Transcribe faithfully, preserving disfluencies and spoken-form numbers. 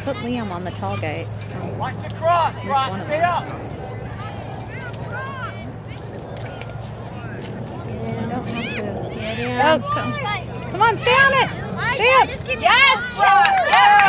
Put Liam on the tall gate. Um, Watch the cross, Broc. Stay up. I don't have to. Get in. Oh, come, come on, stay on it. Stay up. Yes, Broc. Yes.